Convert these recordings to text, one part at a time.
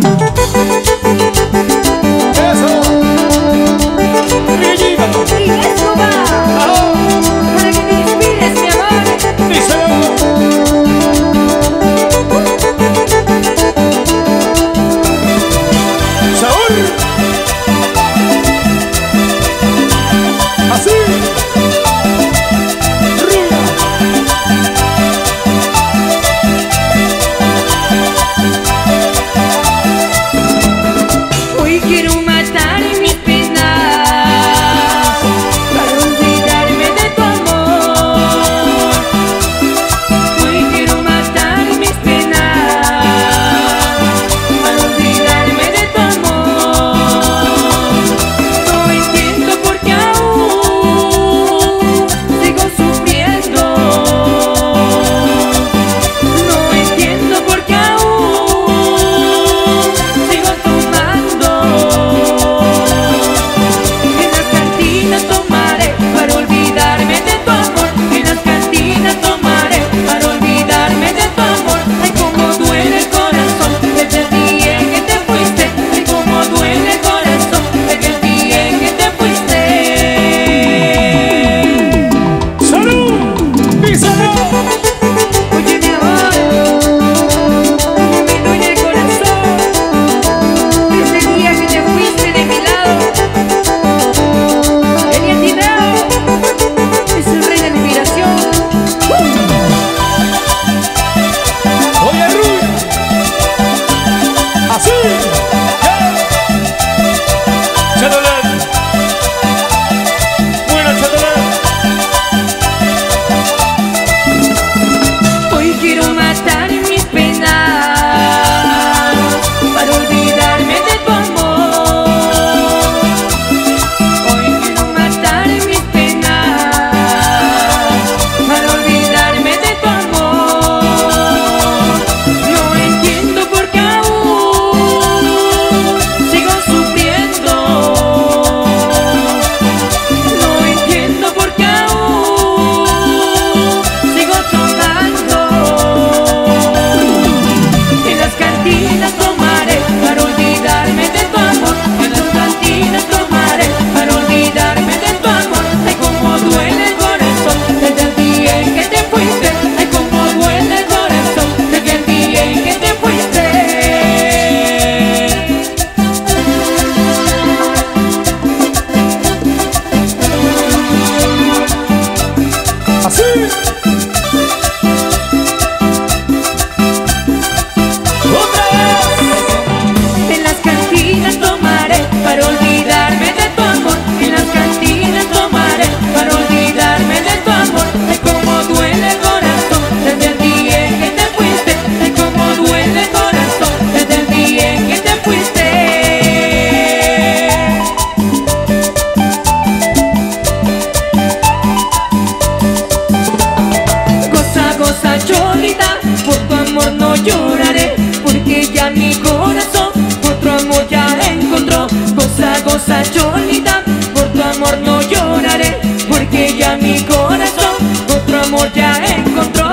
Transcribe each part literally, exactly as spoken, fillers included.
cosa Cholita, por tu amor no lloraré, porque ya mi corazón otro amor ya encontró.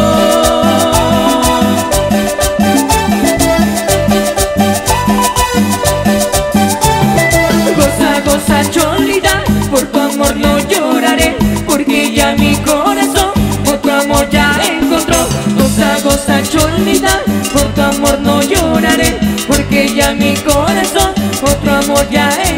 Goza, goza Cholita, por tu amor no lloraré, porque ya mi corazón otro amor ya encontró. Goza, goza Cholita, por tu amor no lloraré, porque ya mi corazón otro amor ya encontró.